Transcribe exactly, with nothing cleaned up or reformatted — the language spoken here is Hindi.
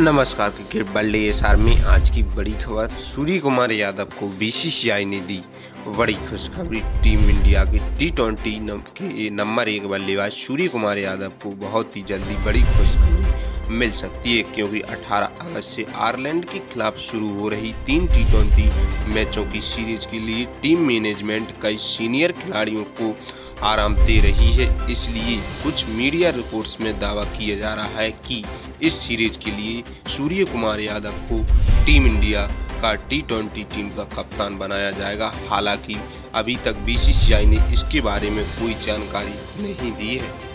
नमस्कार क्रिकेट वर्ल्ड एसआर में आज की बड़ी खबर। सूर्य कुमार यादव को बीसीसीआई ने दी बड़ी खुशखबरी। टीम इंडिया के टी ट्वेंटी के नंबर एक बल्लेबाज सूर्य कुमार यादव को बहुत ही जल्दी बड़ी खुशखबरी मिल सकती है, क्योंकि अठारह अगस्त से आयरलैंड के खिलाफ शुरू हो रही तीन टी ट्वेंटी मैचों की सीरीज के लिए टीम मैनेजमेंट कई सीनियर खिलाड़ियों को आराम दे रही है। इसलिए कुछ मीडिया रिपोर्ट्स में दावा किया जा रहा है कि इस सीरीज के लिए सूर्य कुमार यादव को टीम इंडिया का टी ट्वेंटी टीम का कप्तान बनाया जाएगा। हालांकि अभी तक बीसीसीआई ने इसके बारे में कोई जानकारी नहीं दी है।